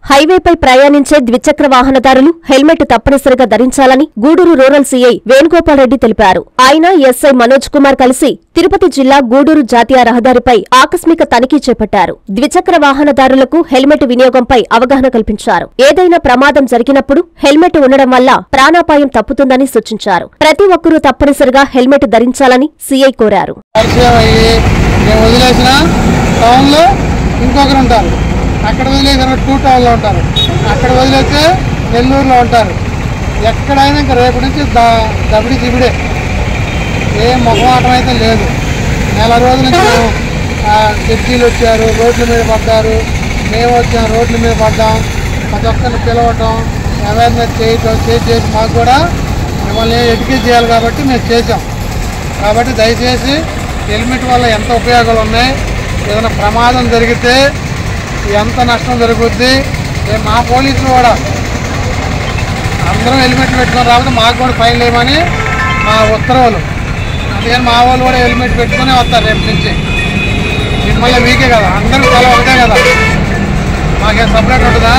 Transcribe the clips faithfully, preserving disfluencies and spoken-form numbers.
హైవేపై ప్రయాణించే ద్విచక్ర వాహనదారులు హెల్మెట్ తప్పనిసరిగా ధరించాలని గూడూరు రూరల్ సీఐ వేణుగోపాల్రెడ్డి తెలిపారు. ఆయన ఎస్ఐ మనోజ్ కుమార్ కలిసి తిరుపతి జిల్లా గూడూరు జాతీయ రహదారిపై ఆకస్మిక తనిఖీ చేపట్టారు. ద్విచక్ర వాహనదారులకు హెల్మెట్ వినియోగంపై అవగాహన కల్పించారు. ఏదైనా ప్రమాదం జరిగినప్పుడు హెల్మెట్ ఉండడం వల్ల ప్రాణాపాయం తప్పుతుందని సూచించారు. ప్రతి ఒక్కరూ తప్పనిసరిగా హెల్మెట్ ధరించాలని సీఐ కోరారు. అక్కడ వదిలేసిన టూ టౌన్లో ఉంటారు, అక్కడ వదిలేస్తే నెల్లూరులో ఉంటారు. ఎక్కడైనా ఇంకా రేపు నుంచి దా దబిడి దిబిడే, ఏ మొహమాటం అయితే లేదు. నెల రోజుల నుంచి జడ్జీలు వచ్చారు, రోడ్ల మీద పడ్డారు, మేము వచ్చాం, రోడ్ల మీద పడ్డాం. ప్రతి ఒక్కరిని పిలవటం, అవేర్నెస్ చేయటం చేసి చేసి మాకు కూడా మిమ్మల్ని ఎడ్యుకేట్ చేయాలి కాబట్టి మేము చేసాం. కాబట్టి దయచేసి హెల్మెట్ వల్ల ఎంత ఉపయోగాలు ఉన్నాయి, ఏదైనా ప్రమాదం జరిగితే ఎంత నష్టం జరుగుద్ది. మా పోలీసులు కూడా అందరం హెల్మెట్ పెట్టుకొని రాకపోతే మాకు కూడా ఫైన్ లేమని మా ఉత్తర్వులు. అందుకని మా వాళ్ళు కూడా హెల్మెట్ పెట్టుకునే వస్తారు రేపు నుంచి. మిమ్మల్ని మీకే కదా, అందరూ చాలా ఒకటే కదా, మాకేం సపరేట్ ఉంటుందా?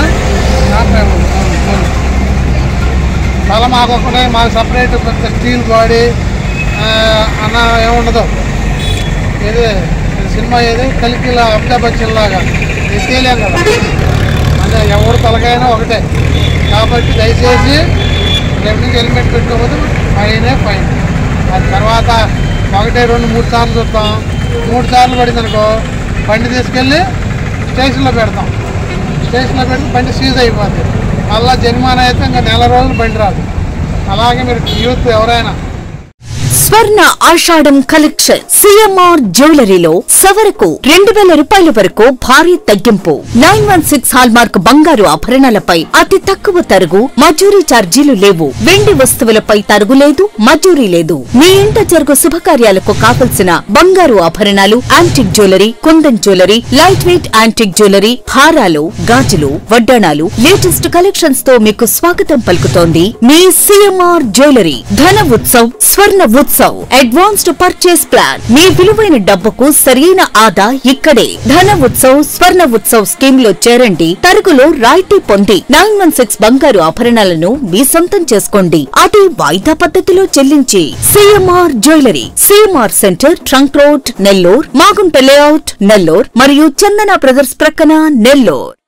చాలా మాకు ఒకటే, మాకు సపరేట్ పెద్ద స్టీల్ బాడీ అన్న ఏముండదు. ఏది సినిమా ఏది కలికిలా అమితాబ్ బచ్చన్ లాగా తెలియలేం కదా, అంటే ఎవరు తలకైనా ఒకటే. కాబట్టి దయచేసి రేపు నుంచి హెల్మెట్ పెట్టుకోకపోతే ఫైనే ఫైన్. అది తర్వాత ఒకటే రెండు మూడు సార్లు చూస్తాం, మూడు సార్లు పడింది అనుకో బండి తీసుకెళ్ళి స్టేషన్లో పెడతాం. స్టేషన్లో పెడితే బండి సీజ్ అయిపోతుంది. మళ్ళీ జరిమానా అయితే ఇంకా నెల రోజులు బండి రాదు. అలాగే మీరు యూత్ ఎవరైనా స్వర్ణ ఆషాఢం కలెక్షన్ సిఎంఆర్ జ్యువెలరీలో సవరకు రెండు వేల రూపాయల వరకు భారీ తగ్గింపు. Nine one six hallmark బంగారు ఆభరణాలపై అతి తక్కువ తరుగు, మజూరీ ఛార్జీలు లేవు. వెండి వస్తువులపై తరుగు లేదు, మజూరీ లేదు. మీ ఇంట జరుగు శుభకార్యాలకు కావలసిన బంగారు ఆభరణాలు, antique jewellery, Kundan jewellery, light weight antique jewellery, హారాలు, గాజులు, వడ్డాణాలు, లేటెస్ట్ కలెక్షన్స్ తో మీకు స్వాగతం పలుకుతోంది మీ CMR jewellery. Dhana Utsav, Swarna Utsav advanced purchase plan. మీ విలువైన డబ్బుకు సరైన ఆదా ఇక్కడే. ధన ఉత్సవ్, స్వర్ణ ఉత్సవ్ స్కీమ్ లో చేరండి. తరుగులో రాయితీ పొంది నైన్ వన్ సిక్స్ బంగారు ఆభరణాలను మీ సొంతం చేసుకోండి. అది వాయిదా పద్ధతిలో చెల్లించి. CMR jewellery, CMR centre, trunk road, Nellore, Magunta layout, Nellore మరియు చందన బ్రదర్స్ ప్రక్కన, నెల్లూర్.